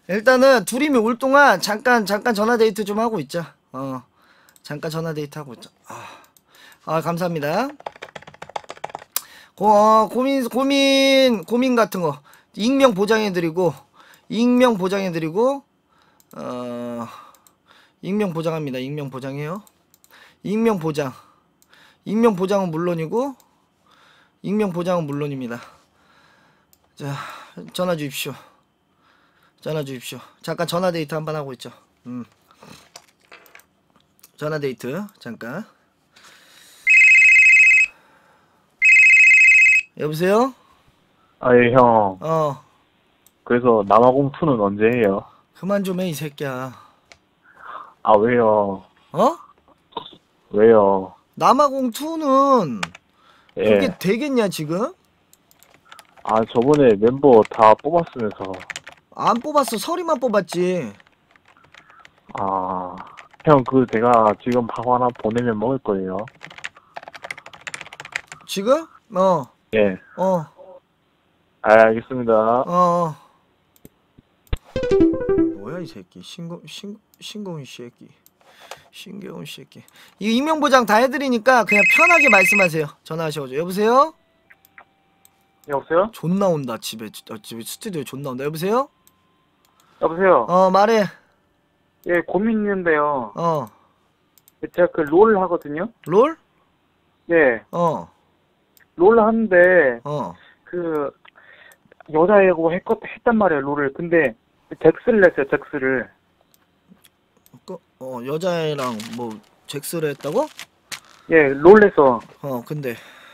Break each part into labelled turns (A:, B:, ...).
A: 일단은 둘이면 올 동안 잠깐 전화 데이트 좀 하고 있자. 잠깐 전화 데이트 하고 있자. 감사합니다. 고민 같은 거 익명 보장해드리고 익명 보장합니다. 익명 보장해요. 익명 보장은 물론이고 익명 보장은 물론입니다. 자, 전화 주십시오. 잠깐 전화 데이트 한번 하고 있죠. 전화 데이트 잠깐. 여보세요?
B: 예, 형.
A: 그래서
B: 남아공투는 언제 해요?
A: 그만 좀 해, 이 새끼야.
B: 왜요? 왜요?
A: 남아공2는
B: 예.
A: 그게 되겠냐 지금?
B: 저번에 멤버 다 뽑았으면서.
A: 안 뽑았어. 서리만 뽑았지.
B: 형, 제가 지금 밥 하나 보내면 먹을 거예요.
A: 지금?
B: 예. 알겠습니다.
A: 뭐야 이 새끼. 신고은 새끼. 이거 익명보장 다 해드리니까 그냥 편하게 말씀하세요. 전화하셔가지고. 여보세요?
B: 여보세요?
A: 존나 온다. 집에 스튜디오에 존나 온다. 여보세요?
B: 여보세요?
A: 말해.
B: 예, 고민 있는데요. 제가 롤 하거든요?
A: 롤?
B: 예. 롤 하는데, 여자애고 했단 말이에요, 롤을. 근데, 잭스를 냈어요, 잭스를.
A: 여자애랑 뭐 잭스를 했다고?
B: 예, 롤에서.
A: 근데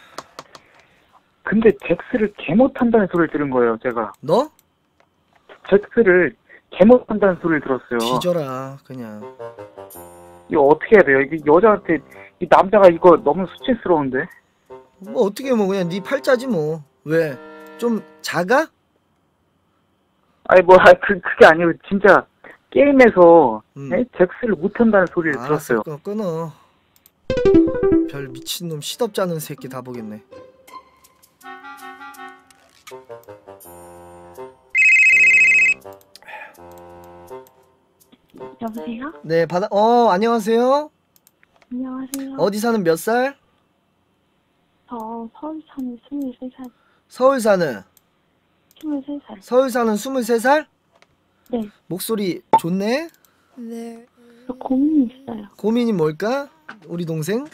B: 잭스를 개 못한다는 소리를 들은 거예요, 제가.
A: 너?
B: 잭스를 개 못한다는 소리를 들었어요.
A: 뒤져라 그냥.
B: 이거 어떻게 해야 돼요? 이게 여자한테, 이 남자가 이거 너무 수치스러운데?
A: 뭐 어떻게 뭐 그냥 네 팔자지 뭐. 왜? 좀 작아?
B: 그게 아니고 진짜 게임에서 잭스를 못한다는 소리를 들었어요.
A: 끊어. 별 미친놈 시덥지 않은 새끼 다 보겠네.
C: 여보세요?
A: 네, 안녕하세요.
C: 안녕하세요.
A: 어디 사는 몇 살?
C: 저 서울 사는 23살.
A: 서울 사는?
C: 23살.
A: 서울 사는 23살?
C: 네.
A: 목소리 좋네?
C: 네. 저 고민이 있어요.
A: 고민이 뭘까? 우리 동생?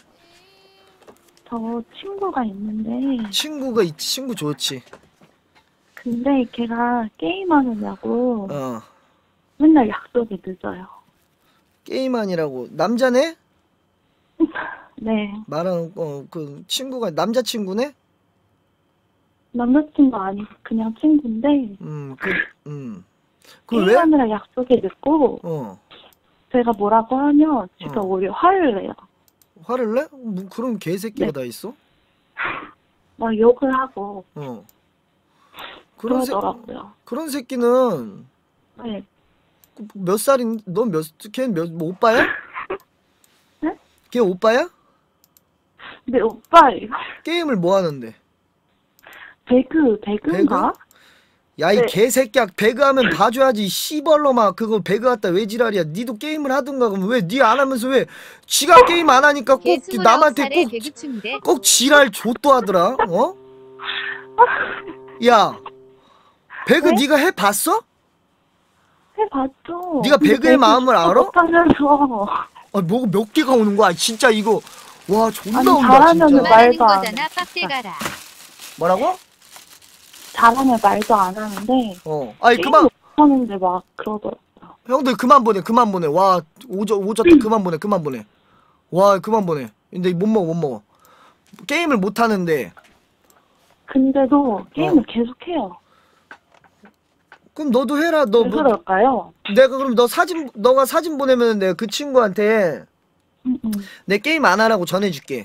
C: 저 친구가 있는데.
A: 친구가 있지. 친구 좋지.
C: 근데 걔가 게임하느냐고 맨날 약속이 늦어요.
A: 게임하니라고. 남자네?
C: 네.
A: 말하는 그 친구가 남자친구네?
C: 남자친구 아니고 그냥 친구인데. 게임하느라 약속이 늦고. 제가 뭐라고 하면 제가 오히려 화를 내요.
A: 화를 내? 뭐 그런 개새끼가 다 있어?
C: 막 욕을 하고. 그러더라고요.
A: 그런 새끼는
C: 네.
A: 몇 살인? 걔는 뭐 오빠야?
C: 네?
A: 걔 오빠야?
C: 네, 오빠예요.
A: 게임을 뭐 하는데?
C: 배그인가?
A: 야, 이 개새끼야. 배그하면 봐줘야지. 씨벌로마. 그거 배그 갖다 왜 지랄이야. 니도 게임을 하든가. 그럼 왜 니 안 하면서 왜 지가 게임 안 하니까 꼭 남한테 꼭 지랄 좆도 하더라. 야, 배그
C: 네?
A: 네가 해봤어?
C: 해봤죠.
A: 네가 배그의 마음을 알아?
C: 못하면서.
A: 뭐가 몇 개가 오는 거야. 진짜 이거. 와, 존나
C: 아니,
A: 온다
C: 잘하면
A: 진짜.
C: 말도 안 해.
A: 뭐라고?
C: 잘하면 말도 안 하는데.
A: 그만.
C: 하는데 막 그러더라고요.
A: 형들 그만 보내. 와, 오졌다. 그만 보내. 와, 그만 보내. 근데 못 먹어. 게임을 못 하는데.
C: 근데도 게임을 계속 해요.
A: 그럼 너도 해라.
C: 왜 그럴까요?
A: 내가 그럼 너가 사진 보내면 내가 그 친구한테 내 게임 안 하라고 전해줄게.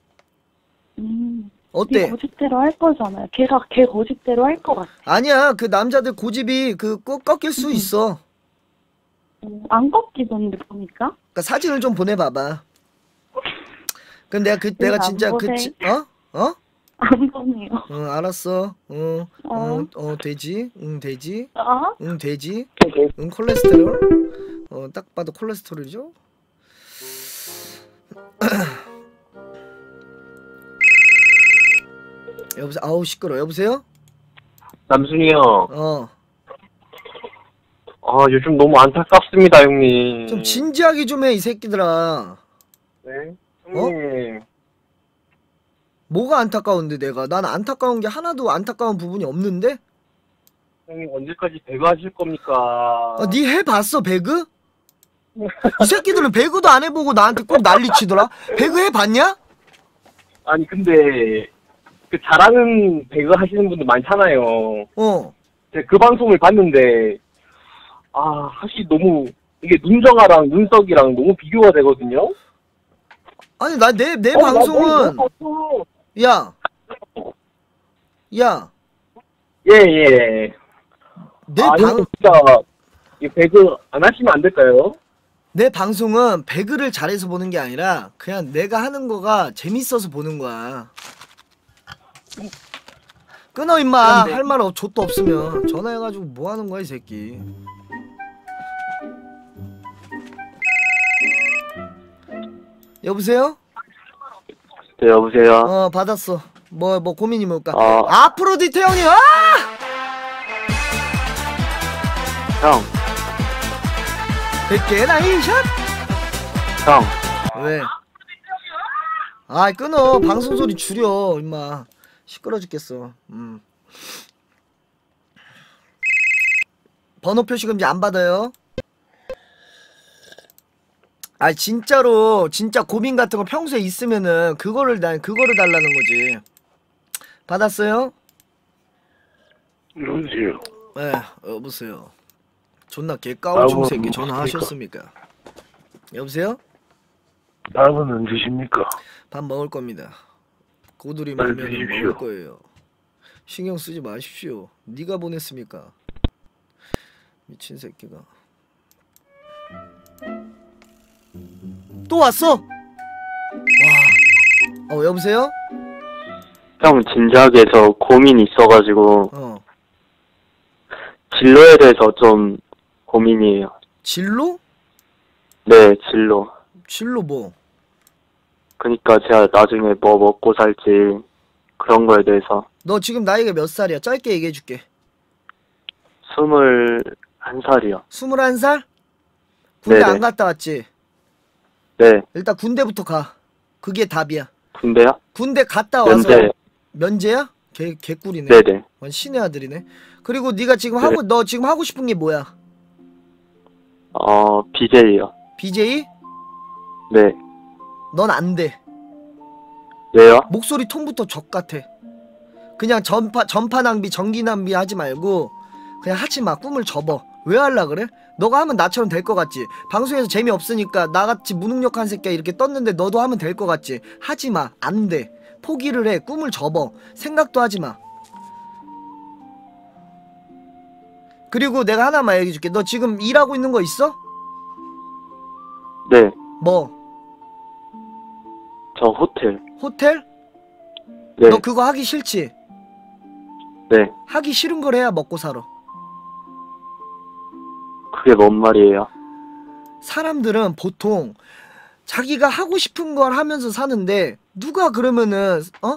A: 어때?
C: 네 고집대로 할 거잖아요. 걔 고집대로 할 것 같아.
A: 아니야. 그 남자들 고집이 꼭 꺾일 수 있어.
C: 안 꺾이던데 보니까.
A: 그러니까 사진을 좀 보내봐봐. 그럼 내가 진짜
C: 안 보내요.
A: 안 보내요. 알았어. 돼지. 돼지. 돼지. 콜레스테롤. 딱 봐도 콜레스테롤이죠. 여보세요. 아우 시끄러. 여보세요.
D: 남순이 형. 요즘 너무 안타깝습니다, 형님.
A: 좀 진지하게 좀 해, 이 새끼들아.
D: 네? 형님.
A: 뭐가 안타까운데 내가? 난 안타까운 게 하나도 안타까운 부분이 없는데?
D: 형님 언제까지 배그 하실 겁니까?
A: 니 해봤어 배그? 이 새끼들은 배그도 안 해보고 나한테 꼭 난리치더라? 배그 해봤냐?
D: 아니 근데 그 잘하는 배그 하시는 분들 많잖아요. 제가 그 방송을 봤는데 사실 너무 이게 눈정아랑 눈석이랑 너무 비교가 되거든요.
A: 아니 나 내 방송은 야
D: 예. 진짜 이 배그 안 하시면 안 될까요?
A: 내 방송은 배그를 잘해서 보는 게 아니라 그냥 내가 하는 거가 재밌어서 보는 거야. 끊어 임마. 할 말 좆도 없으면 전화해가지고 뭐 하는 거야 이 새끼. 여보세요?
D: 네 여보세요?
A: 받았어. 뭐 고민이 뭘까? 아프로디테 형님.
D: 형
A: 100개 나이샷.
D: 형
A: 왜? 끊어. 방송 소리 줄여 임마. 시끄러 죽겠어. 번호 표시금지 안 받아요. 진짜로 진짜 고민 같은 거 평소에 있으면은 그거를 달라는 거지. 받았어요?
D: 여보세요?
A: 네, 여보세요. 존나 개까우충 새끼 전화하셨습니까? 여보세요?
D: 밥은 언제 십니까?
A: 밥 먹을 겁니다. 고들이 말면 먹을 거예요. 신경 쓰지 마십시오. 네가 보냈습니까? 미친 새끼가. 또 왔어? 와. 여보세요?
D: 형 진지하게 해서 고민이 있어가지고 진로에 대해서 좀 고민이에요.
A: 진로?
D: 네, 진로.
A: 진로 뭐?
D: 그니까 제가 나중에 뭐 먹고 살지 그런 거에 대해서.
A: 너 지금 나이가 몇 살이야? 짧게 얘기해줄게.
D: 21살이요.
A: 21살? 군대
D: 네네.
A: 안 갔다 왔지?
D: 네.
A: 일단 군대부터 가. 그게 답이야.
D: 군대요?
A: 군대 갔다 와서
D: 면제.
A: 면제야? 개꿀이네.
D: 네네.
A: 신의 아들이네. 그리고 네가 지금
D: 네.
A: 너 지금 하고 싶은 게 뭐야?
D: BJ요.
A: BJ?
D: 네.
A: 넌 안 돼.
D: 왜요?
A: 목소리 톤부터 적 같아. 그냥 전파 낭비, 전기 낭비 하지 말고 그냥 하지 마. 꿈을 접어. 왜 할라 그래? 너가 하면 나처럼 될 것 같지? 방송에서 재미없으니까 나같이 무능력한 새끼야 이렇게 떴는데 너도 하면 될 것 같지? 하지 마. 안 돼. 포기를 해. 꿈을 접어. 생각도 하지 마. 그리고 내가 하나만 얘기해줄게. 너 지금 일하고 있는 거 있어?
D: 네.
A: 뭐?
D: 저 호텔.
A: 호텔?
D: 네.
A: 너 그거 하기 싫지?
D: 네.
A: 하기 싫은 걸 해야 먹고 살아.
D: 그게 뭔 말이에요? 사람들은
A: 보통 자기가 하고 싶은 걸 하면서 사는데 누가 그러면은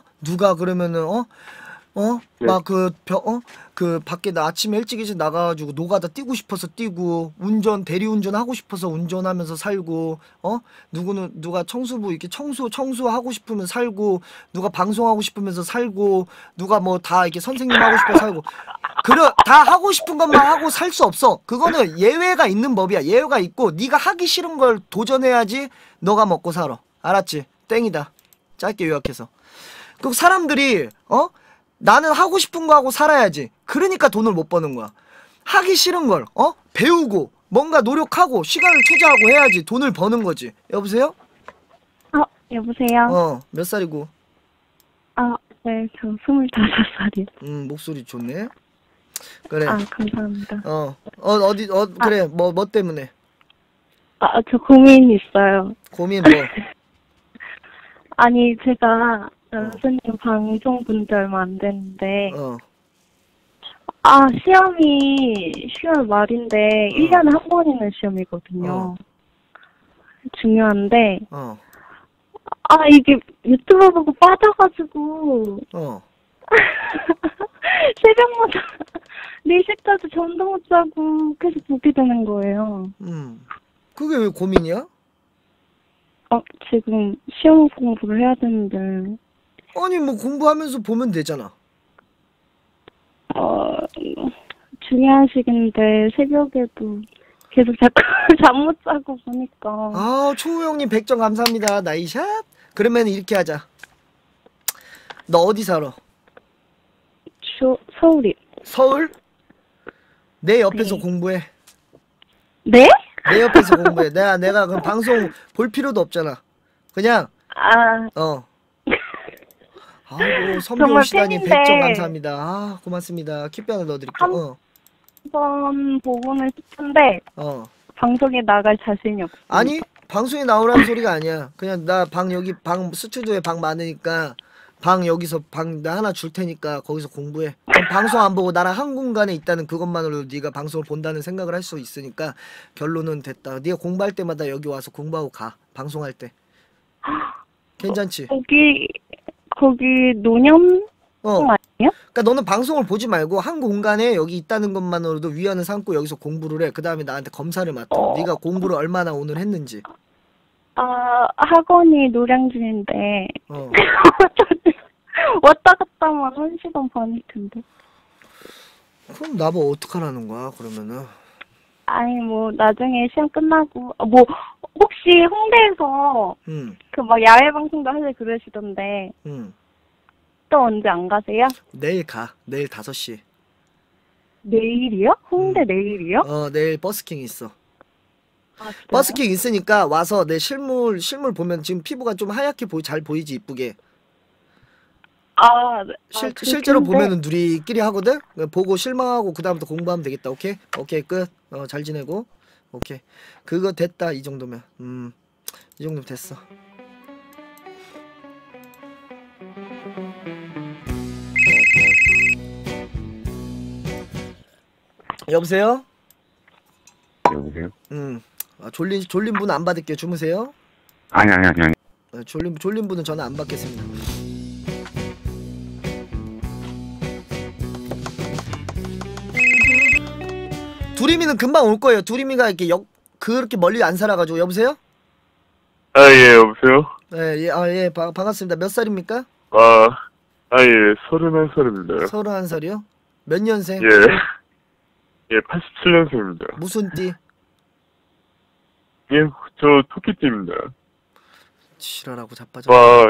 D: 네.
A: 막 그 밖에 나 아침에 일찍 나가가지고 노가다 뛰고 싶어서 뛰고 대리운전 하고 싶어서 운전하면서 살고 누가 청소부 이렇게 청소하고 싶으면 살고 누가 방송하고 싶으면서 살고 누가 뭐 다 이렇게 선생님 하고 싶어 살고 다 하고 싶은 것만 하고 살 수 없어. 그거는 예외가 있는 법이야. 예외가 있고 네가 하기 싫은 걸 도전해야지 너가 먹고 살아. 알았지? 땡이다. 짧게 요약해서. 그 사람들이 나는 하고 싶은 거 하고 살아야지. 그러니까 돈을 못 버는 거야. 하기 싫은 걸 배우고 뭔가 노력하고 시간을 투자하고 해야지 돈을 버는 거지. 여보세요?
C: 여보세요?
A: 몇 살이고?
C: 네, 저 25살이요.
A: 목소리 좋네. 그래.
C: 감사합니다.
A: 그래. 뭐 때문에?
C: 저 고민 있어요.
A: 고민 뭐?
C: 아니, 제가 교수님 방송 본 지 얼마 안 됐는데 아 시험이 10월 말인데 1년에 한 번 있는 시험이거든요. 중요한데 아 이게 유튜브 보고 빠져가지고 새벽마다 4시까지 잠도 못 자고 계속 보게 되는 거예요.
A: 그게 왜 고민이야?
C: 지금 시험 공부를 해야 되는데.
A: 아니 뭐 공부하면서 보면 되잖아.
C: 중요한 시기인데 새벽에도 계속 자꾸 잠 못 자고 보니까.
A: 아 초우형님 100점 감사합니다. 나이샷. 그러면 이렇게 하자. 너 어디 살아?
C: 서울이요.
A: 서울? 내 옆에서 공부해.
C: 네?
A: 내 옆에서 공부해. 내가 그럼 방송 볼 필요도 없잖아. 그냥 아이고 선배 오시다니 100점 감사합니다. 아 고맙습니다. 킵비 하나 넣어드릴게요.
C: 한번 보고는 싶은데 방송에 나갈 자신이 없어.
A: 아니 방송에 나오라는 소리가 아니야. 그냥 나 여기 스튜디오에 방 많으니까 여기서 나 하나 줄 테니까 거기서 공부해. 그럼 방송 안 보고 나랑 한 공간에 있다는 그것만으로도 네가 방송을 본다는 생각을 할 수 있으니까 결론은 됐다. 네가 공부할 때마다 여기 와서 공부하고 가. 방송할 때. 괜찮지?
C: 거기 노년 아니에요?
A: 그러니까 너는 방송을 보지 말고 한 공간에 여기 있다는 것만으로도 위안을 삼고 여기서 공부를 해. 그 다음에 나한테 검사를 맡아. 네가 공부를 얼마나 오늘 했는지.
C: 학원이 노량진인데 왔다 갔다만 1시간 반일 텐데.
A: 그럼 나보고 어떡하라는 거야 그러면은?
C: 아니 뭐 나중에 시험 끝나고 뭐 혹시 홍대에서 그 막 야외 방송도 하실 그러시던데 또 언제 안 가세요?
A: 내일 가. 내일 5시.
C: 내일이요? 홍대 내일이요?
A: 내일 버스킹 있어. 버스킹 있으니까 와서 내 실물 보면 지금 피부가 좀 하얗게 잘 보이지 이쁘게. 실제로 보면은 누리끼리 하거든? 보고 실망하고 그 다음부터 공부하면 되겠다. 오케이? 오케이 끝. 잘 지내고. 오케이. 그거 됐다 이 정도면. 이 정도면 됐어. 여보세요?
E: 여보세요?
A: 졸린 분은 안 받을게요. 주무세요?
E: 아니.
A: 졸린 분은 전화 안 받겠습니다. 두리미는 금방 올 거예요. 두리미가 이렇게 그렇게 멀리 안 살아가지고. 여보세요?
E: 예, 여보세요?
A: 예, 반갑습니다. 몇 살입니까?
E: 예, 31살입니다.
A: 31살이요? 몇 년생?
E: 예, 87년생입니다.
A: 무슨 띠?
E: 예, 저 토끼띠입니다.
A: 지랄하고 자빠져.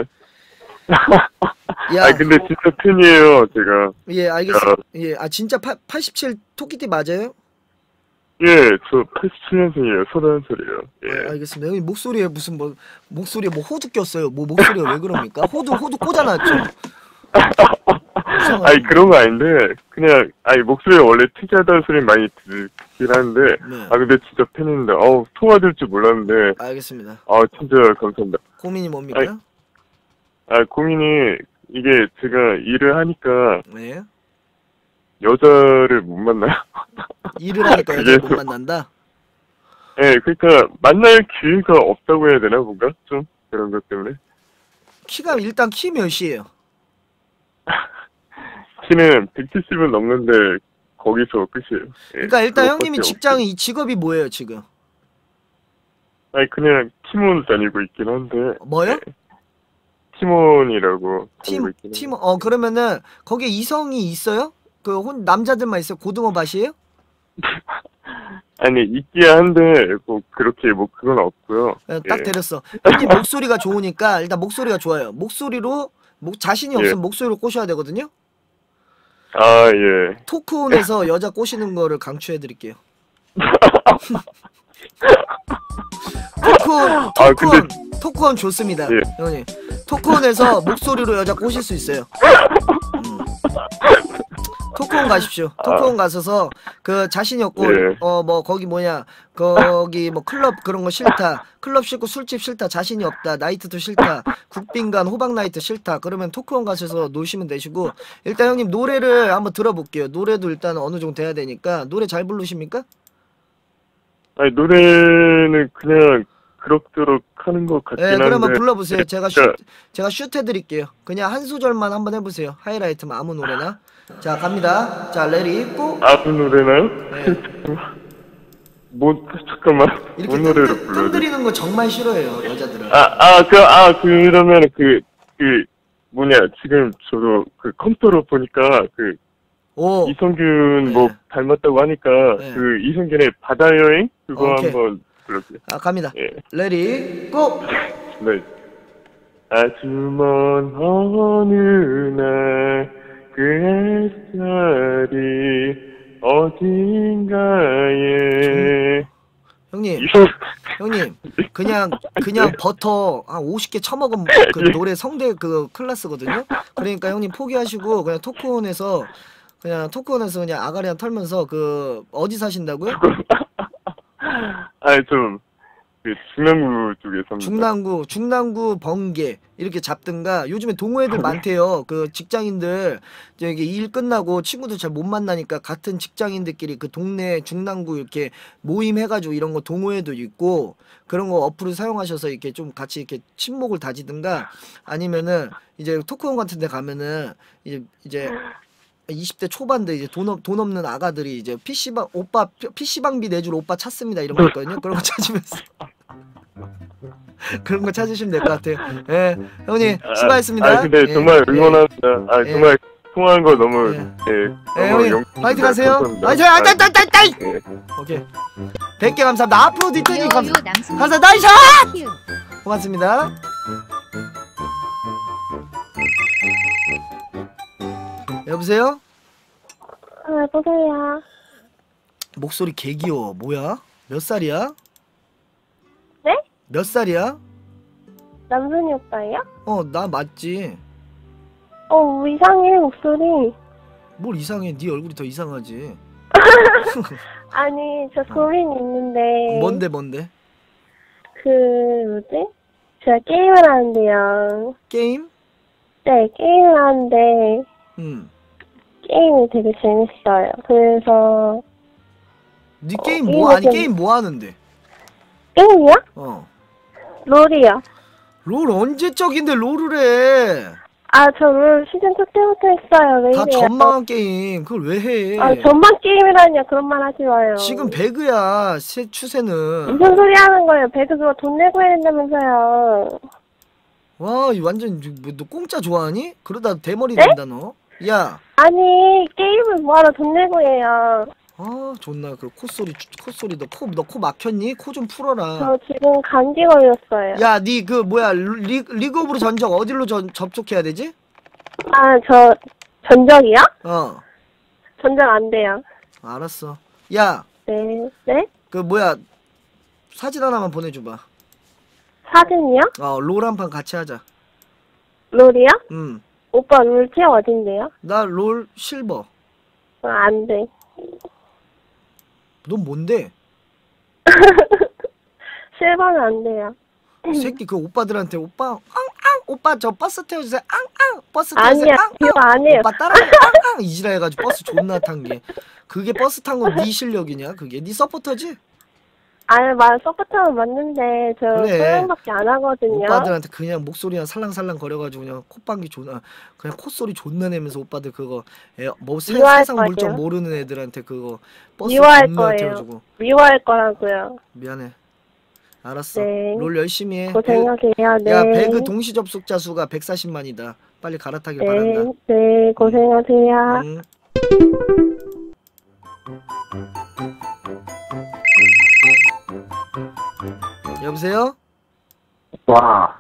E: 근데 진짜 팬이에요, 제가.
A: 예, 알겠습니다. 진짜 87 토끼띠 맞아요?
E: 예, 저 87년생이에요. 31살이에요. 예.
A: 알겠습니다. 형님 목소리에 목소리에 호두 꼈어요. 목소리가 왜 그럽니까? 호두 꽂아놨죠?
E: 그런 거 아닌데, 그냥, 목소리가 원래 특이하다는 소리 많이 듣긴 하는데, 근데 진짜 팬인데, 통화될 줄 몰랐는데.
A: 알겠습니다.
E: 진짜 감사합니다.
A: 고민이 뭡니까?
E: 고민이, 이게 제가 일을 하니까,
A: 네.
E: 여자를 못 만나요.
A: 일을 하니까 여자를 못 만난다?
E: 네, 그러니까, 만날 기회가 없다고 해야 되나, 뭔가? 좀, 그런 것 때문에.
A: 일단 키 몇이에요?
E: 키는 170은 넘는데 거기서 끝이에요.
A: 그러니까 일단 형님이 직업이 뭐예요 지금?
E: 그냥 팀원 다니고 있긴 한데.
A: 뭐요?
E: 팀원이라고 다니고 있긴 한데.
A: 팀원. 그러면은 거기에 이성이 있어요? 남자들만 있어요? 고등어 밭이에요?
E: 아니 있긴 한데 뭐 그렇게 그건 없고요.
A: 딱 때렸어. 형님 목소리가 좋으니까 일단 목소리가 좋아요. 목소리로 자신이 없으면 목소리로 꼬셔야 되거든요.
E: 예.
A: 토크온에서 여자 꼬시는 거를 강추해드릴게요. 토크온 좋습니다. 형님 토크온에서 목소리로 여자 꼬실 수 있어요. 토크온 가십시오. 토크온 가셔서 그 자신이 없고
E: 예.
A: 뭐 거기 뭐냐 거기 뭐 클럽 그런 거 싫다. 클럽 싫고 술집 싫다. 자신이 없다. 나이트도 싫다. 국빈관 호박 나이트 싫다. 그러면 토크온 가셔서 노시면 되시고 일단 형님 노래를 한번 들어볼게요. 노래도 일단 어느 정도 돼야 되니까 노래 잘 부르십니까?
E: 아니 노래는 그냥 그럭저럭 하는 것 같긴 한데.
A: 그러면 불러보세요. 제가 슛 해드릴게요. 그냥 한 소절만 한번 해보세요. 하이라이트만 아무 노래나. 자 갑니다. 자 레디 고.
E: 아무 노래나요?
A: 네.
E: 뭐 잠깐만.
A: 이렇게
E: 뭔 노래를 불러야 돼?
A: 뜸들이는 거 정말 싫어해요 여자들은.
E: 그러면은 그 뭐냐 지금 저도 그 컴퓨터로 보니까 그 이성균 뭐 닮았다고 하니까 그 이성균의 바다 여행 그거 한번 불러주세요.
A: 갑니다. 레디 고.
E: 네. 아주 먼 어느 날 그 햇살이 어딘가에
A: 형님 그냥 버터 한 50개 처먹은 그 노래 성대 그 클래스거든요. 그러니까 형님 포기하시고 그냥 토크온에서 그냥 아가리 한 털면서 그 어디 사신다고요?
E: 아니 좀 그 중랑구 쪽에 삽니다.
A: 중랑구 번개 이렇게 잡든가. 요즘에 동호회들 많대요. 그 직장인들 저기 일 끝나고 친구들 잘 못 만나니까 같은 직장인들끼리 그 동네 중랑구 이렇게 모임 해가지고 이런 거 동호회도 있고 그런 거 어플을 사용하셔서 이렇게 좀 같이 이렇게 친목을 다지든가 아니면은 이제 토크온 같은 데 가면은 이제 20대 초반들 이제 돈 없는 아가들이 이제 PC방비 내줄 오빠 찾습니다 이런 거 있거든요. 그런 거 찾으면서 그런 거 찾으시면 될 것 같아요. 예, 형님 수고하셨습니다.
E: 근데 정말 응원합니다. 정말 통화한 거 너무
A: 형님 파이팅 하세요. 파이팅! 오케이. 100개 감사합니다. 앞으로 뒤태기 감사합니다. 나이샷! 고맙습니다. 여보세요?
C: 여보세요?
A: 목소리 개 귀여워. 뭐야? 몇 살이야?
C: 네?
A: 몇 살이야?
C: 남순이 오빠예요?
A: 나 맞지.
C: 이상해 목소리.
A: 뭘 이상해? 네 얼굴이 더 이상하지.
C: 아니 저 고민이 있는데.
A: 뭔데?
C: 그 뭐지? 제가 게임을 하는데요.
A: 게임?
C: 네, 게임을 하는데 게임이 되게 재밌어요. 그래서
A: 네 게임 게임 뭐 하는데?
C: 게임이요? 롤이요.
A: 롤 언제적인데 롤을 해?
C: 저 롤 시즌 2 때부터 했어요. 왜
A: 다
C: 이래요?
A: 전망한 게임 그걸 왜 해?
C: 전망 게임이라니요. 그런 말 하지 마요.
A: 지금 배그야 추세는.
C: 무슨 소리 하는 거예요? 배그 그거 돈 내고 해야 된다면서요.
A: 와, 완전 너 공짜 좋아하니? 그러다 대머리 된다 너. 야.
C: 아니 게임을 뭐하러 돈 내고 해요.
A: 존나 그 콧소리 너 코 막혔니? 코 좀 풀어라.
C: 저 지금 감기 걸렸어요.
A: 야, 니 그 뭐야 리그 오브 전적 어디로 접속해야 되지?
C: 저 전적이요? 전적 안 돼요.
A: 알았어. 야.
C: 네.
A: 그 뭐야 사진 하나만 보내줘봐.
C: 사진이요?
A: 롤 한 판 같이 하자.
C: 롤이요? 오빠 롤 티어 어딘데요?
A: 나 롤 실버.
C: 안 돼.
A: 넌 뭔데?
C: 실버는 안 돼요.
A: 새끼 그 오빠들한테 오빠 저 버스 태워주세요. 버스 태워주세요.
C: 아니야, 이거 아니에요.
A: 오빠 따라해. 이지라 해가지고 버스 존나 탄 게. 그게 버스 탄 건 네 실력이냐? 그게 네 서포터지?
C: 서포터는 맞는데 저 소형밖에 안 하거든요.
A: 오빠들한테 그냥 목소리랑 살랑살랑 거려가지고 그냥 콧방귀 존나 그냥 콧소리 존나 내면서 오빠들 그거 세상 물정 모르는 애들한테 그거 버스 존나 태워주고.
C: 미워할 거라고요.
A: 미안해. 알았어.
C: 네.
A: 롤 열심히 해.
C: 고생하세요. 네.
A: 야, 배그 동시 접속자 수가 140만이다. 빨리 갈아타길 바란다.
C: 네, 고생하세요.
A: 여보세요?
B: 와.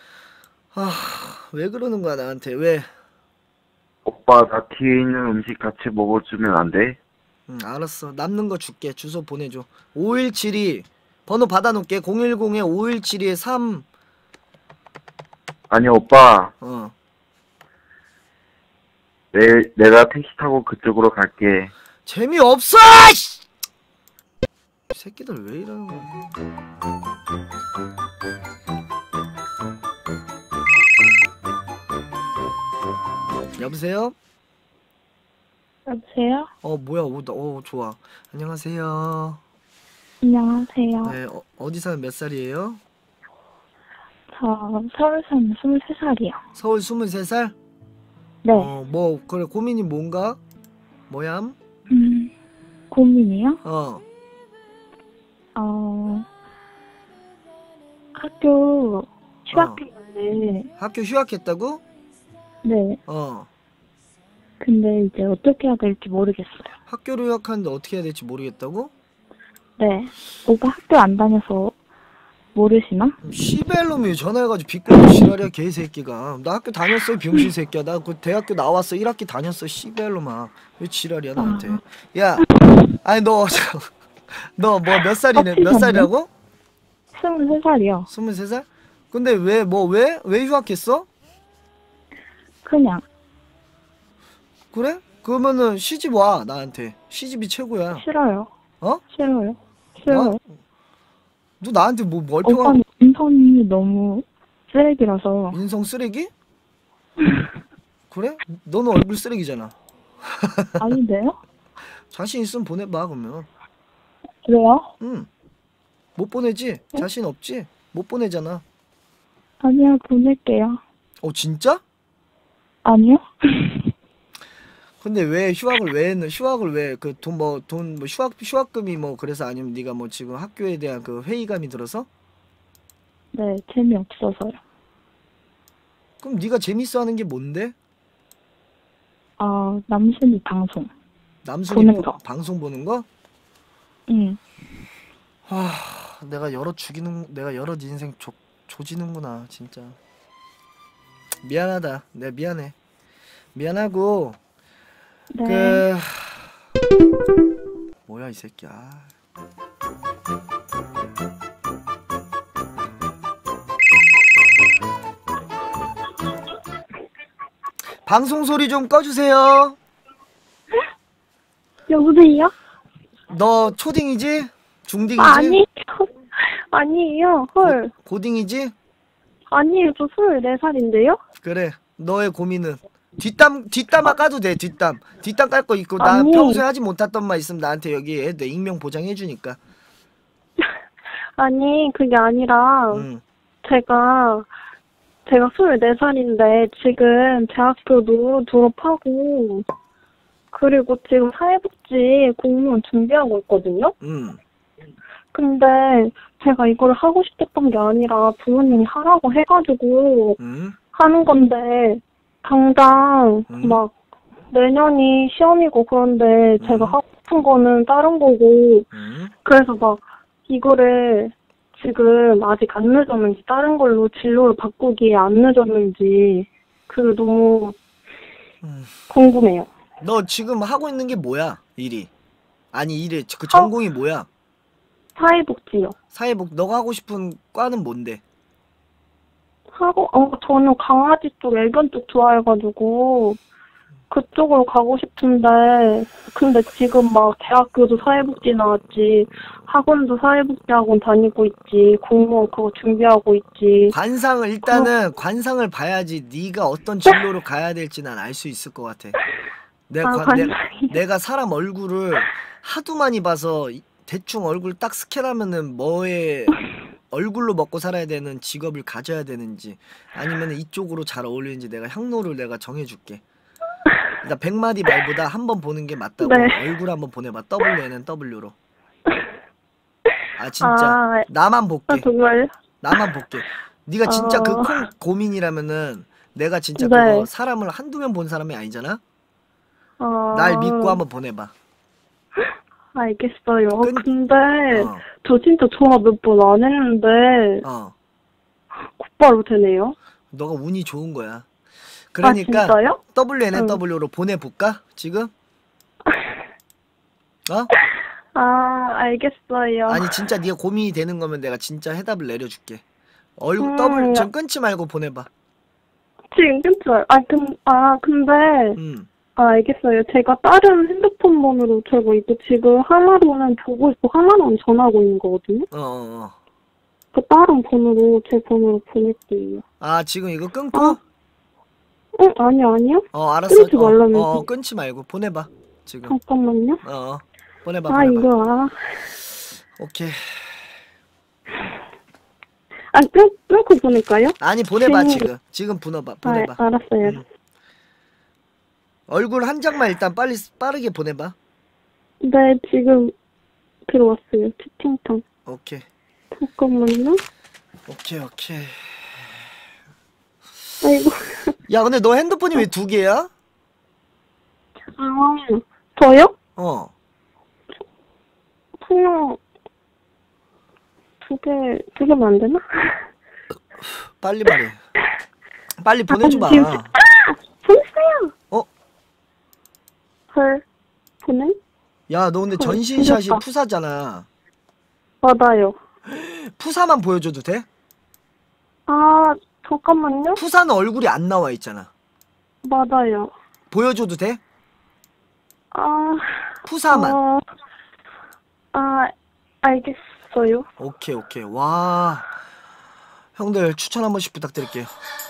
A: 왜 그러는 거야 나한테? 왜?
B: 오빠 나 뒤에 있는 음식 같이 먹어주면 안 돼?
A: 알았어. 남는 거 줄게. 주소 보내줘. 5172 번호 받아놓을게. 010-5172-3.
B: 아니 오빠. 내가 택시 타고 그쪽으로 갈게.
A: 재미없어! 새끼들 왜 이러는 거야? 여보세요?
C: 여보세요?
A: 뭐야, 좋아. 안녕하세요.
C: 안녕하세요.
A: 네, 어디 사는 몇 살이에요?
C: 저 서울 사는 23살이요.
A: 서울 23살?
C: 네.
A: 그래, 고민이 뭔가? 뭐얌?
C: 고민이요? 학교 휴학했는데.
A: 학교 휴학했다고?
C: 네. 근데 이제 어떻게 해야 될지 모르겠어요.
A: 학교를 휴학하는데 어떻게 해야 될지 모르겠다고?
C: 네. 오빠 학교 안 다녀서 모르시나?
A: 시벨놈이 전화해가지고 비꼬는 지랄이야 개새끼가. 나 학교 다녔어 병신 새끼야. 나 그 대학교 나왔어 1학기 다녔어 시벨놈아. 왜 지랄이야 나한테. 야 아니 너 뭐 몇 살이네? 몇 살이라고?
C: 23살이요.
A: 23살? 근데 왜 휴학했어?
C: 그냥.
A: 그래? 그러면은 시집 와 나한테. 시집이 최고야.
C: 싫어요. 싫어요.
A: 너 나한테 뭐 멀쩡한
C: 오빠 인성이 너무 쓰레기라서.
A: 인성 쓰레기? 그래? 너는 얼굴 쓰레기잖아.
C: 아닌데요?
A: 자신 있으면 보내봐 그러면.
C: 그래요?
A: 응. 못 보내지? 자신 없지? 못 보내잖아.
C: 아니요, 보낼게요.
A: 진짜?
C: 아니요?
A: 근데 왜 휴학을 왜 그 돈 휴학금이 그래서 아니면 네가 지금 학교에 대한 그 회의감이 들어서?
C: 네, 재미없어서요.
A: 그럼 네가 재밌어 하는 게 뭔데?
C: 남순이 방송.
A: 남순이
C: 보는 거.
A: 방송 보는 거?
C: 응.
A: 내가 여러 인생 조지는구나 진짜. 미안하다. 내가 미안해. 미안하고.
C: 네.
A: 뭐야 이 새끼야. 방송 소리 좀 꺼주세요.
C: 여보세요?
A: 너 초딩이지? 중딩이지?
C: 아니에요. 헐.
A: 고딩이지?
C: 아니에요. 저 24살인데요?
A: 그래. 너의 고민은 뒷담 까도 돼. 뒷담 깔 거 있고. 나 평소에 하지 못했던 말 있으면 나한테 여기 내 익명 보장해주니까.
C: 아니 그게 아니라 제가 24살인데 지금 대학교도 졸업하고 그리고 지금 사회복지 공무원 준비하고 있거든요? 근데 제가 이걸 하고 싶었던 게 아니라 부모님이 하라고 해가지고 하는 건데 당장 막 내년이 시험이고 그런데 제가 하고 싶은 거는 다른 거고 그래서 막 이거를 지금 아직 안 늦었는지 다른 걸로 진로를 바꾸기에 안 늦었는지 그게 너무 궁금해요.
A: 너 지금 하고 있는 게 뭐야? 일이 그 전공이 뭐야?
C: 사회복지요.
A: 너가 하고 싶은 과는 뭔데?
C: 저는 강아지 쪽, 애견 쪽 좋아해가지고 그쪽으로 가고 싶은데 근데 지금 막 대학교도 사회복지 나왔지 학원도 사회복지 학원 다니고 있지 공무원 그거 준비하고 있지.
A: 관상을 봐야지 네가 어떤 진로로 가야 될지 난 알 수 있을 것 같아. 내가 사람 얼굴을 하도 많이 봐서 대충 얼굴 딱 스캔하면은 뭐에 얼굴로 먹고 살아야 되는 직업을 가져야 되는지 아니면 이쪽으로 잘 어울리는지 내가 향로를 내가 정해줄게. 나 100마디 말보다 한 번 보는 게 맞다고. 네. 얼굴 한번 보내봐. W에는 W로. 진짜 나만 볼게.
C: 정말?
A: 나만 볼게. 네가 진짜 그 고민이라면은 내가 진짜 그거 사람을 한두 명 본 사람이 아니잖아. 날 믿고 한번 보내봐.
C: 알겠어요. 근데 저 진짜 전화 몇 번 안 했는데 곧바로 되네요.
A: 너가 운이 좋은 거야. 그러니까
C: 진짜요?
A: WNNW로 보내볼까? 지금?
C: 알겠어요.
A: 아니 진짜 네가 고민이 되는 거면 내가 진짜 해답을 내려줄게. 얼굴 지금 끊지 말고 보내봐.
C: 지금 끊지 말. 근데 알겠어요. 제가 다른 핸드폰 번호로 제가 이거 지금 하나로는 보고 있고 하나로는 전화하고 있는 거거든요. 그 다른 번호로 제 번호로 보낼게요.
A: 지금 이거 끊고?
C: 아니요.
A: 알았어.
C: 끊지 말라면서.
A: 끊지 말고 보내봐. 지금.
C: 잠깐만요.
A: 보내봐.
C: 이거
A: 오케이.
C: 끊고 보낼까요?
A: 아니 보내봐. 지금 보내봐.
C: 알았어요.
A: 얼굴 한 장만 일단 빠르게 보내봐.
C: 네, 지금 들어왔어요. 채팅창.
A: 오케이.
C: 잠깐만요.
A: 오케이.
C: 아이고.
A: 야, 근데 너 핸드폰이 왜 2개야?
C: 저요? 그냥 2개면 안 되나?
A: 빨리 말해. 빨리 보내줘봐.
C: 보냈어요. 헐, 보내?
A: 야, 너 근데 전신샷이 푸사잖아.
C: 맞아요.
A: 푸사만 보여줘도 돼?
C: 잠깐만요.
A: 푸사는 얼굴이 안 나와 있잖아.
C: 맞아요.
A: 보여줘도 돼? 푸사만.
C: 알겠어요.
A: 오케이. 와, 형들 추천 한 번씩 부탁드릴게요.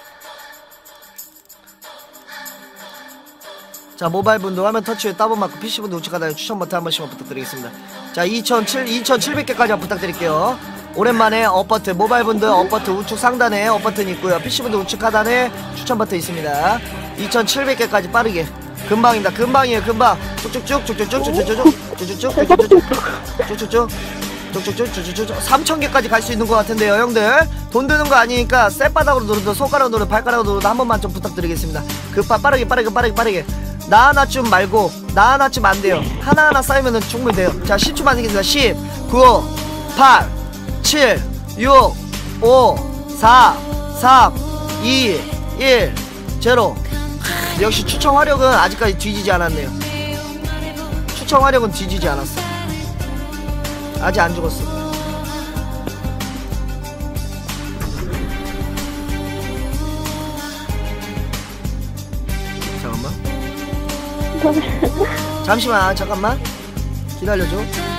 A: 자, 모바일분도 화면 터치에 따봉받고 PC분도 우측 하단에 추천 버튼 한 번씩만 부탁드리겠습니다. 자, 2700개까지 부탁드릴게요. 오랜만에 업버트, 모바일분들 업버트 우측 상단에 업버튼이 있고요. PC분들 우측 하단에 추천 버튼 있습니다. 2700개까지 빠르게. 금방입니다. 금방이에요. 금방. 쭉쭉쭉 3000개까지 갈 수 있는 것 같은데요, 형들. 돈 드는 거 아니니까 쌔바닥으로 누르든 손가락으로 누르든 발가락으로 누르든 한 번만 좀 부탁드리겠습니다. 빠르게. 나 하나쯤 말고 나 하나쯤 안 돼요. 하나하나 쌓이면은 충분히 돼요. 자, 10초만 드리겠습니다. 10, 9, 8, 7, 6, 5, 4, 3, 2, 1, 0. 역시 추청 화력은 아직까지 뒤지지 않았네요. 추청 화력은 뒤지지 않았어. 아직 안 죽었어. 잠시만, 잠깐만 기다려줘.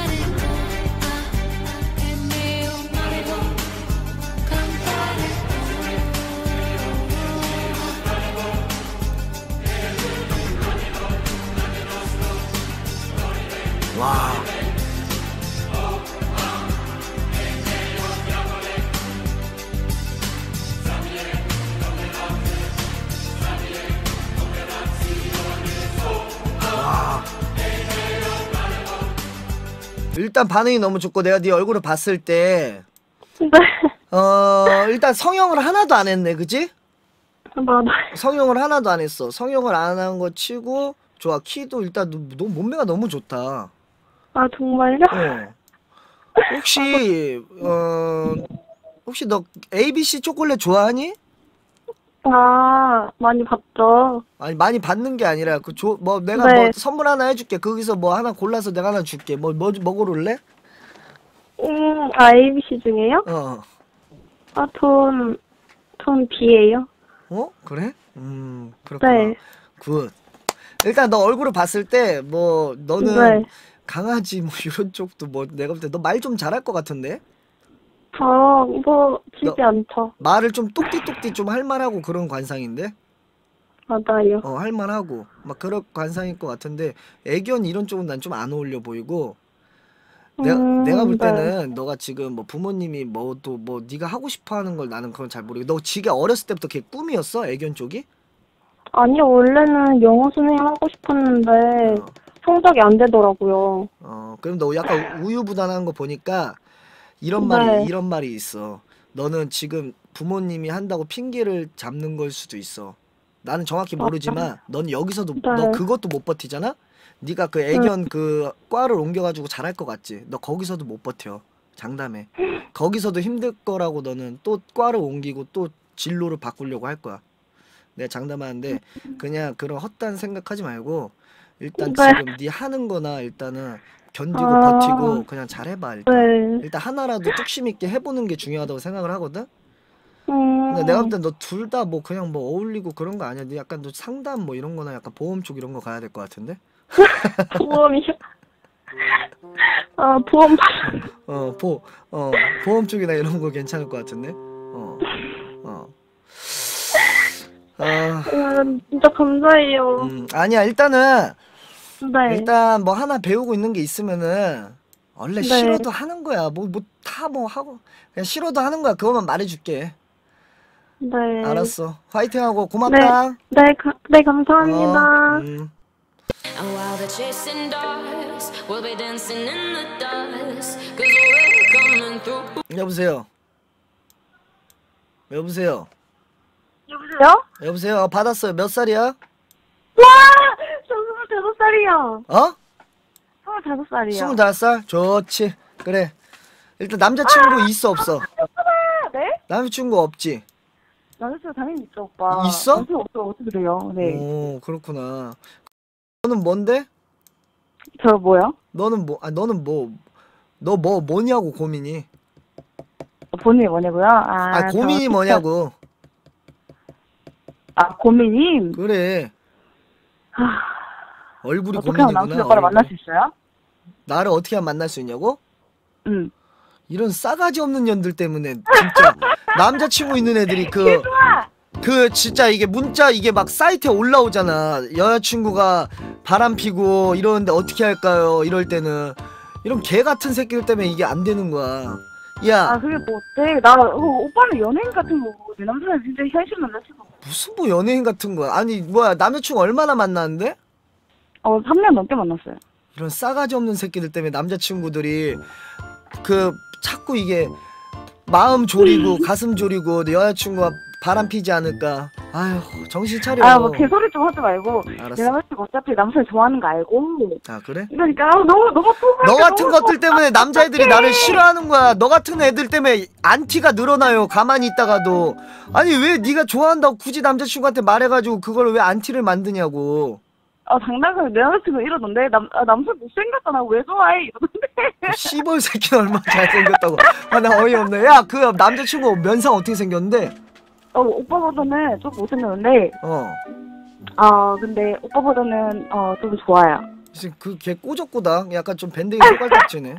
A: 와, 일단 반응이 너무 좋고 내가 네 얼굴을 봤을 때 일단 성형을 하나도 안 했네, 그치?
C: 맞아요.
A: 성형을 하나도 안 했어. 성형을 안 한 거 치고 좋아. 키도 일단 너 몸매가 너무 좋다.
C: 정말요?
A: 혹시 너 ABC 초콜릿 좋아하니?
C: 많이 봤죠.
A: 아니, 많이 받는 게 아니라 내가 뭐 선물 하나 해줄게. 거기서 뭐 하나 골라서 내가 하나 줄게. 뭐 고를래?
C: ABC 중에요? 전 B예요.
A: 그래? 그렇구나.
C: 네.
A: 굿. 일단 너 얼굴을 봤을 때 뭐 너는 강아지 뭐 이런 쪽도 뭐 내가 볼 때 너 말 좀 잘할 것 같은데?
C: 지지 않죠.
A: 말을 좀 똑띠똑띠 좀 할만하고 그런 관상인데?
C: 맞아요.
A: 할만하고 막 그런 관상일 것 같은데 애견 이런 쪽은 난 좀 안 어울려 보이고 내가 볼 때는 너가 지금 뭐 부모님이 뭐 네가 하고 싶어 하는 걸 나는 그건 잘 모르겠고 너 지가 어렸을 때부터 걔 꿈이었어? 애견 쪽이?
C: 아니요, 원래는 영어 선생님하고 싶었는데 성적이 안 되더라고요.
A: 그럼 너 약간 우유부단한 거 보니까 이런 말이 있어. 너는 지금 부모님이 한다고 핑계를 잡는 걸 수도 있어. 나는 정확히 모르지만 넌 여기서도 너 그것도 못 버티잖아? 네가 그 애견 그 과를 옮겨가지고 잘할 것 같지? 너 거기서도 못 버텨. 장담해. 거기서도 힘들 거라고 너는 또 과를 옮기고 또 진로를 바꾸려고 할 거야. 내가 장담하는데 그냥 그런 헛단 생각하지 말고 일단 지금 네 하는 거나 일단은 견디고 버티고 그냥 잘해봐. 일단 하나라도 뚝심 있게 해보는 게 중요하다고 생각을 하거든? 근데 내가 볼 땐 너 둘 다 뭐 그냥 뭐 어울리고 그런 거 아니야? 너 약간 너 상담 뭐 이런 거나 약간 보험 쪽 이런 거 가야 될 것 같은데?
C: 보험이요? 아, 보험.
A: 보험 쪽이나 이런 거 괜찮을 것 같은데?
C: 진짜 감사해요.
A: 아니야, 일단은,
C: 네.
A: 일단 뭐 하나 배우고 있는 게 있으면은, 원래
C: 네.
A: 싫어도 하는 거야. 다 뭐 하고, 그냥 싫어도 하는 거야. 그것만 말해줄게.
C: 네.
A: 알았어. 화이팅하고 고맙다.
C: 네, 감사합니다.
F: And while they're chasing dogs, we'll be dancing in the dust. 'Cause we're coming through.
A: 여보세요? 여보세요?
C: 여보세요?
A: 여보세요? 받았어요. 몇 살이야?
C: 와! 저 25살이요.
A: 어?
C: 25살이요.
A: 25살? 좋지. 그래. 일단 남자친구 있어, 없어?
C: 네?
A: 남자친구 없지?
C: 남자친구 당연히 있죠, 오빠.
A: 있어?
C: 남자친구 없어, 어떻게 돼요? 네.
A: 오, 그렇구나. 너는 뭔데?
C: 저 뭐요?
A: 너는 뭐냐고, 고민이.
C: 본인이 뭐냐고요?
A: 고민이 뭐냐고.
C: 고민이?
A: 그래. 얼굴이
C: 어떻게 하면 남친 오빠를 만날 수 있어요?
A: 나를 어떻게 하면 만날 수 있냐고?
C: 응.
A: 이런 싸가지 없는 년들 때문에 진짜 남자친구 있는 애들이 진짜 이게 문자 이게 막 사이트에 올라오잖아. 여자친구가 바람피고 이러는데 어떻게 할까요? 이럴 때는 이런 개 같은 새끼들 때문에 이게 안 되는 거야. 야.
C: 그게 뭐 어때? 오빠는 연예인 같은 거고 내 남자는 진짜 현실 남자친구.
A: 무슨 뭐 연예인 같은 거야. 아니 뭐야 남자친구 얼마나 만났는데?
C: 3년 넘게 만났어요.
A: 이런 싸가지 없는 새끼들 때문에 남자친구들이 자꾸 이게 마음 졸이고 가슴 졸이고 내 여자친구가 바람 피지 않을까. 아휴 정신 차려.
C: 뭐 개소리 좀 하지 말고.
A: 알았어.
C: 내 남자친구 어차피 남자를 좋아하는 거 알고.
A: 그래?
C: 그러니까 너무
A: 너 같은 것들 때문에 남자애들이 나를 싫어하는 거야. 너 같은 애들 때문에 안티가 늘어나요. 가만히 있다가도. 아니 왜 네가 좋아한다고 굳이 남자친구한테 말해가지고 그걸 왜 안티를 만드냐고.
C: 장난감에 내 남자친구 이러던데 남자 못생겼잖아 왜 좋아해 이러던데.
A: 씨벌 새끼는 얼마나 잘생겼다고. 나 어이없네. 야 그 남자친구 면상 어떻게 생겼는데?
C: 오빠보다는 좀 못생겼는데 근데 오빠보다는 좀 좋아요.
A: 걔 꼬적꼬다. 약간 좀 밴댕이 손가락지네.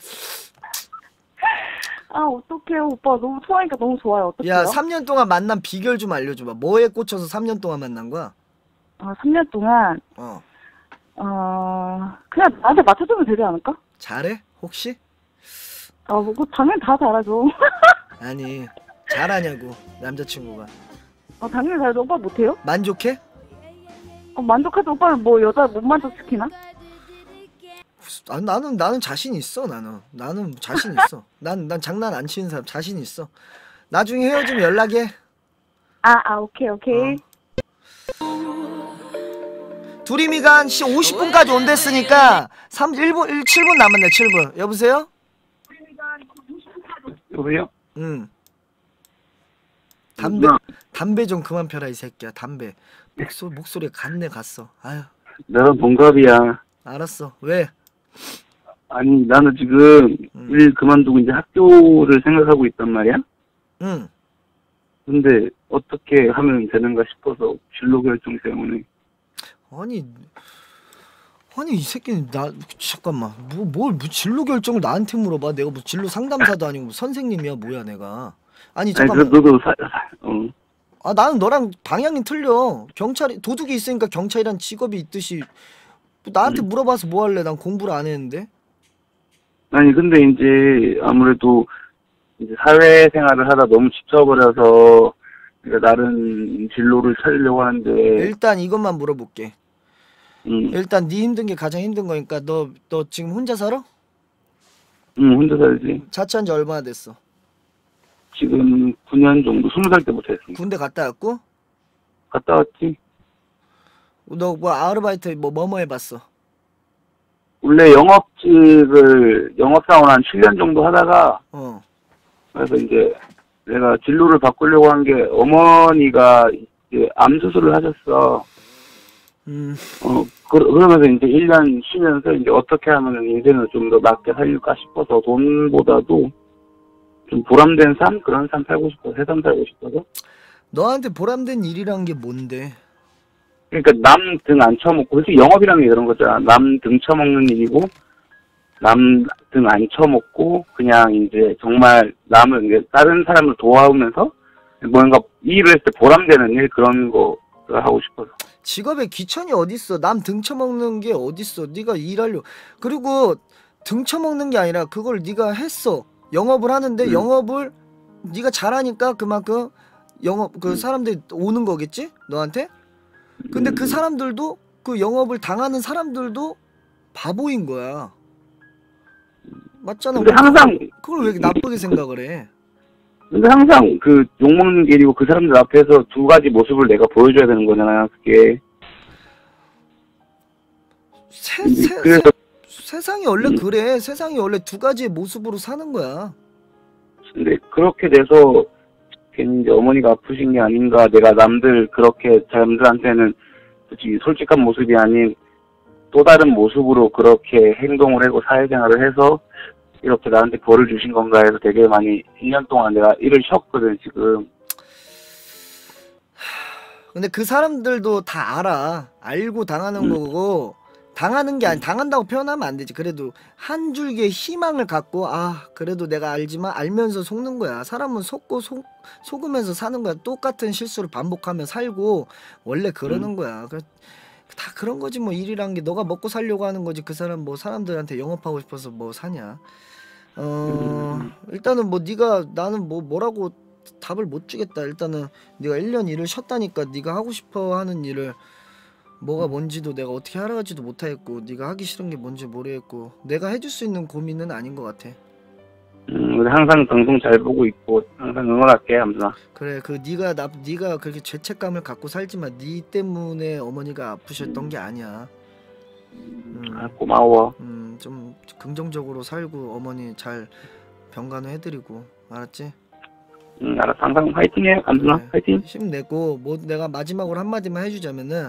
C: 어떡해요 오빠 너무 좋아하니까 너무 좋아요. 어떡해요?
A: 야 3년 동안 만난 비결 좀 알려줘봐. 뭐에 꽂혀서 3년 동안 만난 거야?
C: 3년 동안 그냥 나한테 맞춰주면 되지 않을까?
A: 잘해? 혹시?
C: 뭐 당연히 다 잘하죠.
A: 아니 잘하냐고 남자친구가.
C: 당연히 잘하죠. 오빠 못해요?
A: 만족해?
C: 만족하지. 오빠는 뭐 여자 못 만족시키나?
A: 나는 자신 있어. 나는 자신 있어. 난 장난 안 치는 사람 자신 있어. 나중에 헤어지면 연락해.
C: 오케이.
A: 두리미가 한 50분까지 온댔으니까 7분 남았네. 7분. 여보세요?
B: 여보세요?
A: 응. 담배 좀 그만 펴라 이 새끼야. 담배. 목소리 갔어. 아유.
B: 나는 동갑이야.
A: 알았어. 왜?
B: 아니 나는 지금 일 그만두고 이제 학교를 생각하고 있단 말이야.
A: 응.
B: 근데 어떻게 하면 되는가 싶어서 진로 결정 때문에.
A: 아니 이 새끼는 잠깐만 뭘 진로 결정을 나한테 물어봐. 내가 뭐 진로 상담사도 아니고 선생님이야 뭐야 내가. 아니 잠깐만.
B: 너도
A: 나는 너랑 방향이 틀려. 도둑이 있으니까 경찰이란 직업이 있듯이 나한테 물어봐서 뭐 할래? 난 공부를 안 했는데.
B: 아니 근데 이제 아무래도 이제 사회생활을 하다 너무 지쳐버려서 그러니까 다른 진로를 찾으려고 하는데.
A: 일단 이것만 물어볼게. 일단 네 힘든 게 가장 힘든 거니까 너 지금 혼자 살아?
B: 응 혼자 살지.
A: 자취한 지 얼마나 됐어?
B: 지금 9년 정도 20살 때부터 했어.
A: 군대 갔다 왔고?
B: 갔다 왔지.
A: 너 뭐 아르바이트 뭐 해봤어?
B: 원래 영업사원 한 7년 정도 하다가 그래서 이제 내가 진로를 바꾸려고 한 게 어머니가 이제 암 수술을 하셨어. 그러면서 이제 1년 쉬면서 이제 어떻게 하면 인생을 좀 더 낫게 살릴까 싶어서 돈보다도 좀 보람된 삶? 그런 삶 살고 싶어서, 새삼 살고 싶어서.
A: 너한테 보람된 일이란 게 뭔데?
B: 그러니까 남 등 안 쳐먹고, 솔직히 영업이라는 게 그런 거잖아. 남 등 쳐먹는 일이고, 남 등 안 쳐먹고, 그냥 이제 정말 남을, 이제 다른 사람을 도와오면서 뭔가 이 일을 했을 때 보람되는 일, 그런 거 하고 싶어서.
A: 직업에 귀천이 어딨어? 남 등 쳐먹는 게 어딨어? 네가 일하려. 그리고 등 쳐먹는 게 아니라 그걸 네가 했어. 영업을 하는데 영업을 네가 잘하니까 그만큼 영업 그 사람들이 오는 거겠지? 너한테? 근데 그 사람들도 그 영업을 당하는 사람들도 바보인 거야. 맞잖아.
B: 근데 항상
A: 그걸 왜 나쁘게 생각을 해?
B: 근데 항상 그 욕먹는 길이고 그 사람들 앞에서 두 가지 모습을 내가 보여줘야 되는 거잖아요. 그게. 그래서
A: 세상이 원래 그래. 세상이 원래 두 가지의 모습으로 사는 거야.
B: 근데 그렇게 돼서 괜히 이제 어머니가 아프신 게 아닌가. 내가 남들 그렇게 남들한테는 솔직한 모습이 아닌 또 다른 모습으로 그렇게 행동을 하고 사회생활을 해서 이렇게 나한테 벌을 주신 건가 해서 되게 많이 1년 동안 내가 일을 쉬었거든 지금.
A: 근데 그 사람들도 다 알아. 알고 당하는 거고 당하는 게 아니 당한다고 표현하면 안 되지. 그래도 한 줄기의 희망을 갖고 그래도 내가 알지만 알면서 속는 거야. 사람은 속고 속으면서 사는 거야. 똑같은 실수를 반복하며 살고 원래 그러는 거야. 다 그런 거지 뭐. 일이란 게 너가 먹고 살려고 하는 거지. 그 사람 뭐 사람들한테 영업하고 싶어서 뭐 사냐. 일단은 뭐 나는 뭐라고 답을 못 주겠다. 일단은 네가 1년 일을 쉬었다니까 네가 하고 싶어 하는 일을 뭐가 뭔지도 내가 어떻게 하라지도 못하겠고 네가 하기 싫은 게 뭔지 모르겠고 내가 해줄 수 있는 고민은 아닌 것 같아.
B: 항상 방송 잘 보고 있고 항상 응원할게 함수아.
A: 그래 네가 그렇게 죄책감을 갖고 살지만 네 때문에 어머니가 아프셨던 게 아니야.
B: 고마워.
A: 좀 긍정적으로 살고 어머니 잘 병간호 해드리고 알았지?
B: 알았어. 항상 화이팅해 함수아.
A: 그래.
B: 화이팅.
A: 힘내고 뭐 내가 마지막으로 한마디만 해주자면은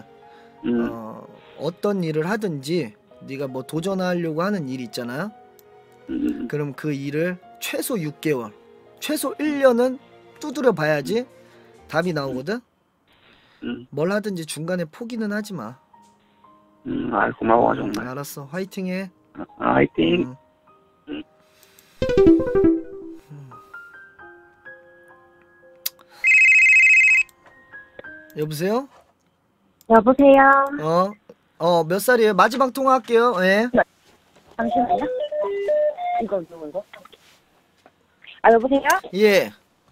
A: 어떤 일을 하든지 네가 뭐 도전하려고 하는 일 있잖아. 그럼 그 일을 최소 6개월 최소 1년은 두드려 봐야지 답이 나오거든. 뭘 하든지 중간에 포기는 하지마.
B: 고마워 정말.
A: 알았어. 화이팅해.
B: 화이팅.
A: 여보세요?
C: 여보세요?
A: 몇 살이에요? 마지막 통화할게요. 예.
C: 잠시만요. 이거. 여보세요?
A: 예.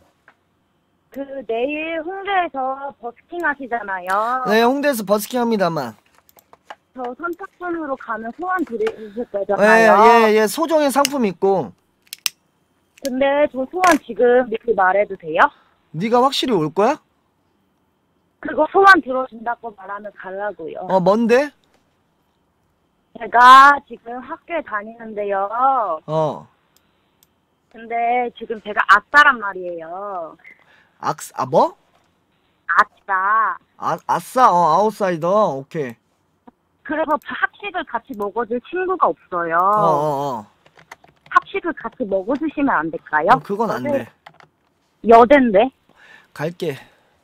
C: 내일 홍대에서 버스킹 하시잖아요.
A: 네, 홍대에서 버스킹 합니다만.
C: 저 선착순으로 가면 소원 드리셨잖아요.
A: 예. 소정의 상품 있고.
C: 근데 저 소원 지금 미리 말해도 돼요?
A: 네가 확실히 올 거야?
C: 그거 소원 들어준다고 말하면 가려고요.
A: 뭔데?
C: 제가 지금 학교에 다니는데요. 근데 지금 제가 아싸란 말이에요.
A: 뭐?
C: 아싸.
A: 아싸? 아웃사이더. 오케이.
C: 그래서 학식을 같이 먹어줄 친구가 없어요. 학식을 같이 먹어주시면 안 될까요?
A: 그건 안 돼.
C: 여잔데?
A: 갈게.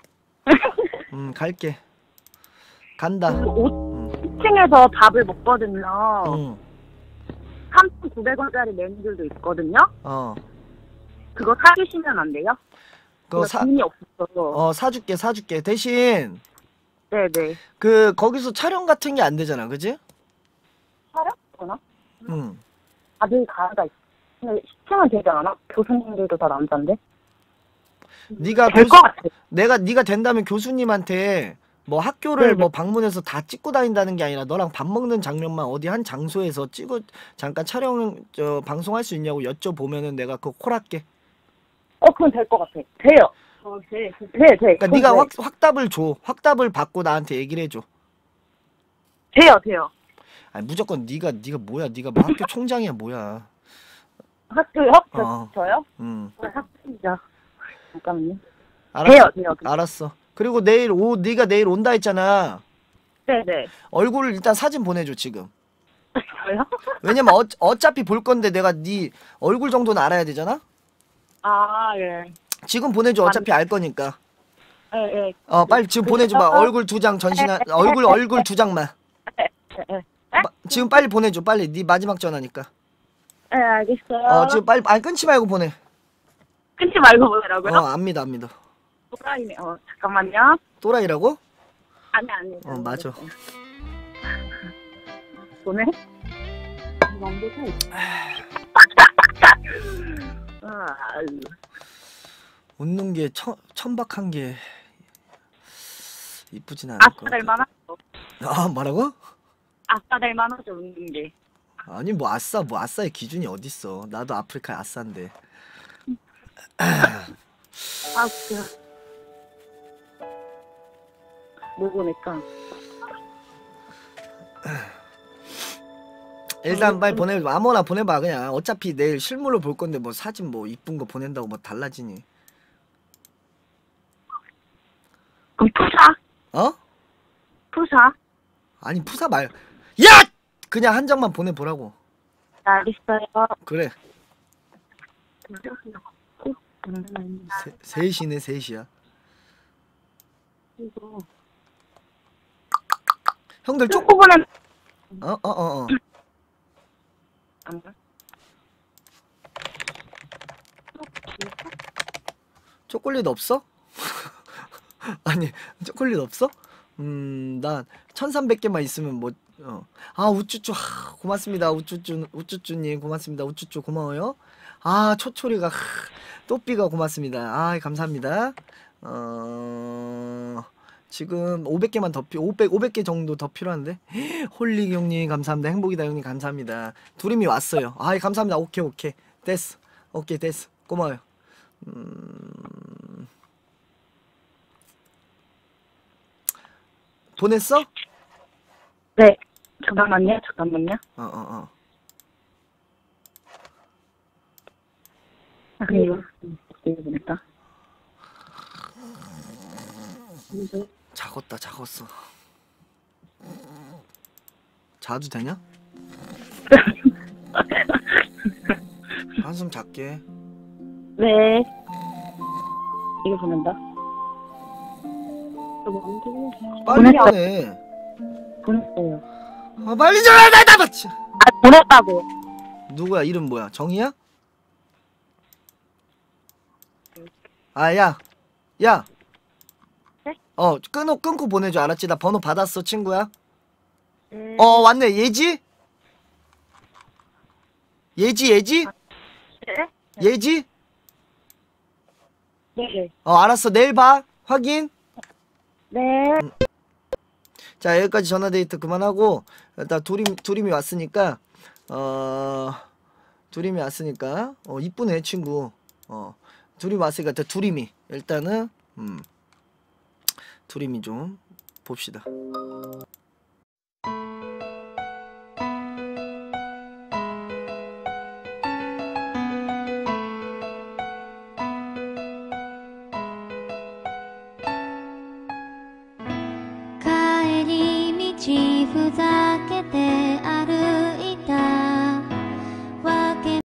A: 갈게. 간다.
C: 5층에서 밥을 먹거든요. 3,900원짜리 메뉴들도 있거든요. 그거 사주시면 안 돼요?
A: 그거
C: 돈이 없어서.
A: 사줄게. 대신
C: 네네.
A: 거기서 촬영 같은 게 안 되잖아, 그지?
C: 촬영? 되나?
A: 응.
C: 다들 가야가 있어. 근데 시청은 되지 않아? 교수님들도 다 남잔데?
A: 네가
C: 될 것 같아.
A: 네가 된다면 교수님한테 뭐 학교를
C: 네네.
A: 뭐 방문해서 다 찍고 다닌다는 게 아니라 너랑 밥 먹는 장면만 어디 한 장소에서 잠깐 방송할 수 있냐고 여쭤보면은 내가 그거 콜할게.
C: 그건 될 것 같아. 돼요. 돼.
A: 그러니까 네가 확답을 줘. 확답을 받고 나한테 얘기를 해줘.
C: 돼요.
A: 아니 무조건 네가 뭐야? 네가 뭐 학교 총장이야 뭐야?
C: 학교요? 저요? 학교이자. 잠깐만요. 돼요.
A: 알았어. 그리고 네가 내일 온다 했잖아.
C: 네네.
A: 얼굴 일단 사진 보내줘 지금.
C: 저요?
A: 왜냐면 어차피 볼 건데 내가 네 얼굴 정도는 알아야 되잖아.
G: 아, 예.
A: 지금 보내줘. 어차피 알 거니까.
G: 예, 예.
A: 빨리 지금 보내줘봐. 얼굴 2장 전신한 얼굴 2장만. 지금 빨리 보내줘. 빨리. 네 마지막 전화니까.
G: 예, 알겠어요.
A: 지금 빨리 끊지 말고 보내.
G: 끊지 말고 보내라고요?
A: 압니다.
G: 또라이네. 잠깐만요.
A: 또라이라고?
G: 아니.
A: 맞아.
G: 보내? 안 되고.
A: 웃는 게 천박한 게 이쁘진 않을 것 같아.
G: 아싸 될 만하죠.
A: 뭐라고?
G: 아싸 될 만하죠, 웃는 게.
A: 아니 아싸의 기준이 어딨어. 나도 아프리카의 아싸인데.
G: 웃겨. 뭐 보낼까?
A: 일단 빨리 아무거나 보내봐. 그냥 어차피 내일 실물로 볼 건데 뭐 사진 뭐 이쁜 거 보낸다고 뭐 달라지니.
G: 그럼 푸사? 푸사?
A: 아니 푸사 말. 야! 그냥 한 장만 보내보라고.
G: 알겠어요.
A: 그래. 셋이네. 셋이야. 형들
G: 초코보는
A: 초콜릿 없어? 아니 초콜릿 없어? 난 1300개만 있으면 뭐 우쭈쭈 고맙습니다. 우쭈쭈님 고맙습니다. 우쭈쭈 고마워요. 초초리가 또삐가 고맙습니다. 감사합니다. 지금 500개만 더 500개 정도 더 필요한데. 홀리 형님 감사합니다. 행복이다 형님 감사합니다. 두림이 왔어요. 감사합니다. 오케이 됐어. 오케이 됐어. 고마워요. 보냈어?
G: 네. 잠깐만요. 이거 보냈다.
A: 작았어. 자도 되냐? 한숨 작게.
G: 네. 이거 보낸다.
A: 빨리 보내.
G: 보냈어요.
A: 빨리 전화 나 맞지.
G: 보냈다고.
A: 누구야? 이름 뭐야? 정이야? 야.
G: 네?
A: 끊고 보내줘. 알았지? 나 번호 받았어, 친구야. 왔네. 예지?
G: 네?
A: 예지?
G: 네.
A: 알았어. 내일 봐. 확인.
G: 네.
A: 자, 여기까지 전화데이트 그만하고 일단 두림이 왔으니까 이쁘네 친구. 두림이 왔으니까 두림이 일단은 두림이 좀 봅시다.
H: 帰り道ふざけて歩